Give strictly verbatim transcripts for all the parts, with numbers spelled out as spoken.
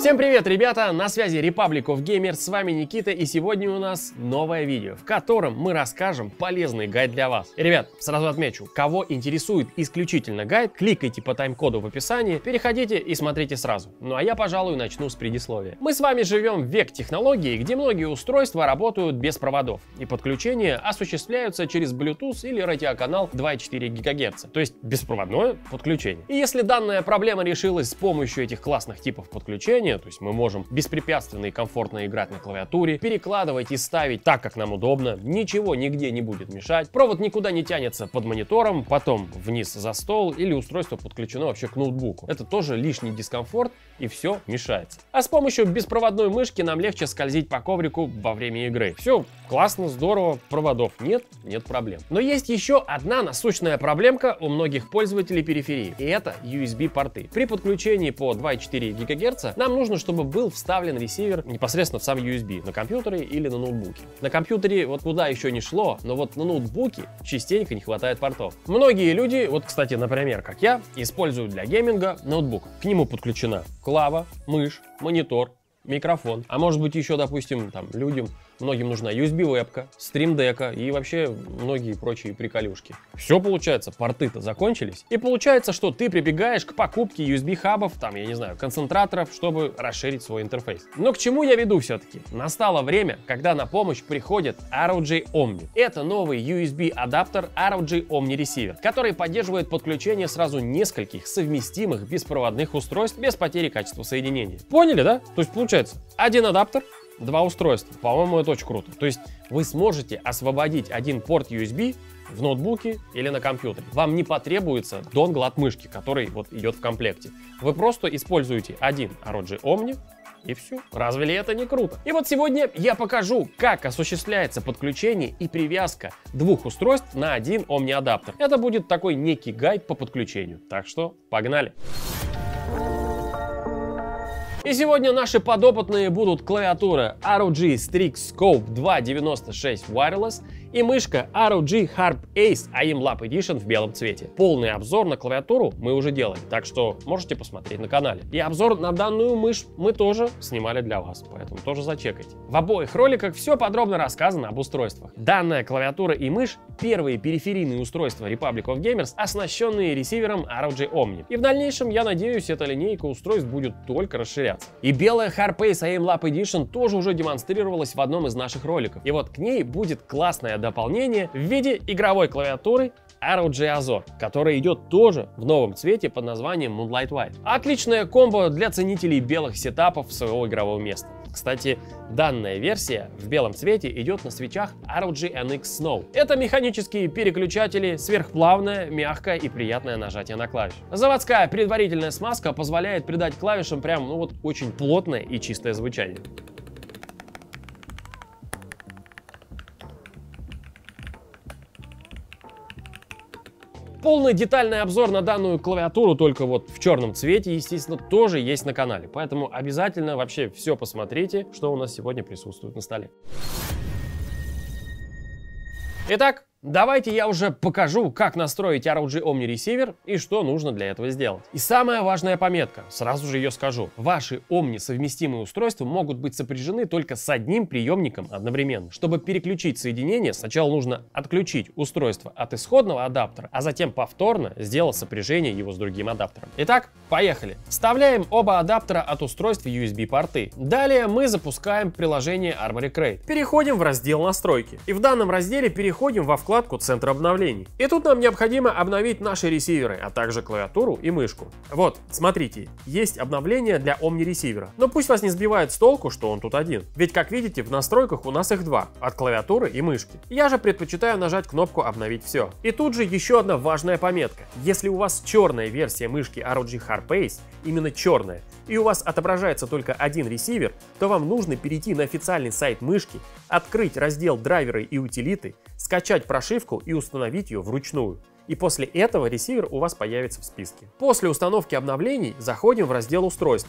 Всем привет, ребята! На связи Republic of Gamers, с вами Никита, и сегодня у нас новое видео, в котором мы расскажем полезный гайд для вас. И, ребят, сразу отмечу, кого интересует исключительно гайд, кликайте по тайм-коду в описании, переходите и смотрите сразу. Ну а я, пожалуй, начну с предисловия. Мы с вами живем в век технологий, где многие устройства работают без проводов, и подключения осуществляются через Bluetooth или радиоканал два и четыре гигагерца, то есть беспроводное подключение. И если данная проблема решилась с помощью этих классных типов подключения, то есть мы можем беспрепятственно и комфортно играть на клавиатуре, перекладывать и ставить так, как нам удобно, ничего нигде не будет мешать, провод никуда не тянется под монитором, потом вниз за стол, или устройство подключено вообще к ноутбуку. Это тоже лишний дискомфорт, и все мешается. А с помощью беспроводной мышки нам легче скользить по коврику во время игры. Все классно, здорово, проводов нет, нет проблем. Но есть еще одна насущная проблемка у многих пользователей периферии, и это ю эс би-порты. При подключении по два и четыре гигагерца нам нужно Нужно, чтобы был вставлен ресивер непосредственно в сам ю эс би на компьютере или на ноутбуке. На компьютере вот куда еще не шло, но вот на ноутбуке частенько не хватает портов. Многие люди, вот кстати, например, как я, используют для гейминга ноутбук. К нему подключена клава, мышь, монитор, микрофон. А может быть еще, допустим, там людям, многим нужна ю эс би-вебка, стримдека и вообще многие прочие приколюшки. Все получается, порты-то закончились. И получается, что ты прибегаешь к покупке ю эс би-хабов, там, я не знаю, концентраторов, чтобы расширить свой интерфейс. Но к чему я веду все-таки? Настало время, когда на помощь приходит ар о джи Omni. Это новый ю эс би-адаптер ар о джи Omni Receiver, который поддерживает подключение сразу нескольких совместимых беспроводных устройств без потери качества соединения. Поняли, да? То есть получается один адаптер, два устройства. По-моему, это очень круто. То есть вы сможете освободить один порт ю эс би в ноутбуке или на компьютере. Вам не потребуется донгл от мышки, который вот идет в комплекте. Вы просто используете один ар о джи Omni и все. Разве ли это не круто? И вот сегодня я покажу, как осуществляется подключение и привязка двух устройств на один Omni адаптер. Это будет такой некий гайд по подключению. Так что погнали! И сегодня наши подопытные будут клавиатура ар о джи Strix Scope два девяносто шесть Wireless и мышка ар о джи Harp Ace AIM-Lab Edition в белом цвете. Полный обзор на клавиатуру мы уже делали, так что можете посмотреть на канале. И обзор на данную мышь мы тоже снимали для вас, поэтому тоже зачекайте. В обоих роликах все подробно рассказано об устройствах. Данная клавиатура и мышь — первые периферийные устройства Republic of Gamers, оснащенные ресивером ар о джи Omni. И в дальнейшем, я надеюсь, эта линейка устройств будет только расширяться. И белая Harp Ace AIM-Lab Edition тоже уже демонстрировалась в одном из наших роликов. И вот к ней будет классное дополнение в виде игровой клавиатуры ар о джи Azor, которая идет тоже в новом цвете под названием Moonlight White. Отличная комбо для ценителей белых сетапов своего игрового места. Кстати, данная версия в белом цвете идет на свитчах ар о джи эн икс Snow. Это механические переключатели, сверхплавное, мягкое и приятное нажатие на клавиш. Заводская предварительная смазка позволяет придать клавишам прям, ну вот, очень плотное и чистое звучание. Полный детальный обзор на данную клавиатуру, только вот в черном цвете, естественно, тоже есть на канале. Поэтому обязательно вообще все посмотрите, что у нас сегодня присутствует на столе. Итак, давайте я уже покажу, как настроить ар о джи Omni Receiver и что нужно для этого сделать. И самая важная пометка, сразу же ее скажу. Ваши Omni совместимые устройства могут быть сопряжены только с одним приемником одновременно. Чтобы переключить соединение, сначала нужно отключить устройство от исходного адаптера, а затем повторно сделать сопряжение его с другим адаптером. Итак, поехали. Вставляем оба адаптера от устройства ю эс би-порты. Далее мы запускаем приложение Armoury Crate. Переходим в раздел настройки. И в данном разделе переходим во вкладку Центр обновлений. И тут нам необходимо обновить наши ресиверы, а также клавиатуру и мышку. Вот, смотрите, есть обновление для Omni ресивера. Но пусть вас не сбивает с толку, что он тут один. Ведь, как видите, в настройках у нас их два, от клавиатуры и мышки. Я же предпочитаю нажать кнопку «Обновить все». И тут же еще одна важная пометка. Если у вас черная версия мышки ар о джи Harp Ace, именно черная, и у вас отображается только один ресивер, то вам нужно перейти на официальный сайт мышки, открыть раздел драйверы и утилиты, скачать прошивку и установить ее вручную. И после этого ресивер у вас появится в списке. После установки обновлений заходим в раздел устройства.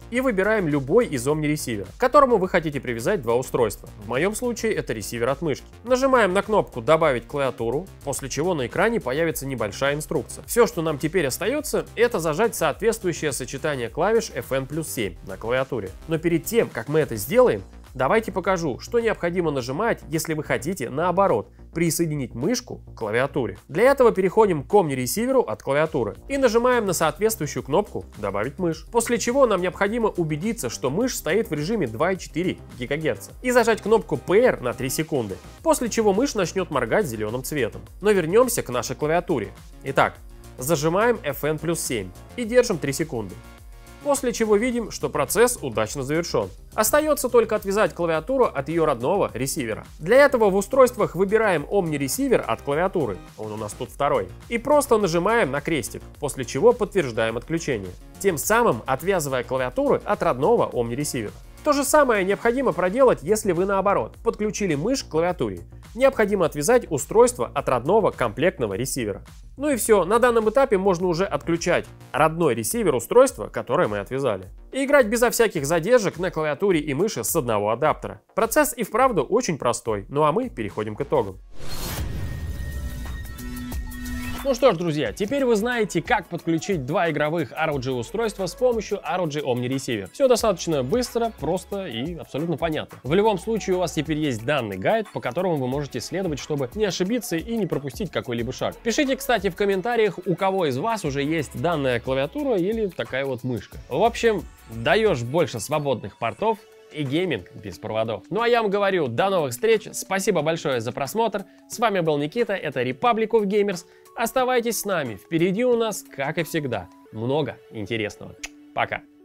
и выбираем любой из Omni ресивера, к которому вы хотите привязать два устройства. В моем случае это ресивер от мышки. Нажимаем на кнопку «Добавить клавиатуру», после чего на экране появится небольшая инструкция. Все, что нам теперь остается, это зажать соответствующее сочетание клавиш эф эн плюс семь на клавиатуре. Но перед тем, как мы это сделаем, давайте покажу, что необходимо нажимать, если вы хотите, наоборот, присоединить мышку к клавиатуре. Для этого переходим к Omni ресиверу от клавиатуры и нажимаем на соответствующую кнопку «Добавить мышь». После чего нам необходимо убедиться, что мышь стоит в режиме два и четыре гигагерца и зажать кнопку Pair на три секунды, после чего мышь начнет моргать зеленым цветом. Но вернемся к нашей клавиатуре. Итак, зажимаем эф эн плюс семь и держим три секунды. После чего видим, что процесс удачно завершен. Остается только отвязать клавиатуру от ее родного ресивера. Для этого в устройствах выбираем Omni ресивер от клавиатуры, он у нас тут второй, и просто нажимаем на крестик, после чего подтверждаем отключение, тем самым отвязывая клавиатуры от родного Omni ресивера. То же самое необходимо проделать, если вы наоборот подключили мышь к клавиатуре. Необходимо отвязать устройство от родного комплектного ресивера. Ну и все, на данном этапе можно уже отключать родной ресивер устройства, которое мы отвязали, и играть безо всяких задержек на клавиатуре и мыши с одного адаптера. Процесс и вправду очень простой, ну а мы переходим к итогам. Ну что ж, друзья, теперь вы знаете, как подключить два игровых ар о джи устройства с помощью ар о джи Omni Receiver. Все достаточно быстро, просто и абсолютно понятно. В любом случае у вас теперь есть данный гайд, по которому вы можете следовать, чтобы не ошибиться и не пропустить какой-либо шаг. Пишите, кстати, в комментариях, у кого из вас уже есть данная клавиатура или такая вот мышка. В общем, даешь больше свободных портов и гейминг без проводов. Ну а я вам говорю, до новых встреч, спасибо большое за просмотр, с вами был Никита, это Republic of Gamers, оставайтесь с нами, впереди у нас, как и всегда, много интересного. Пока!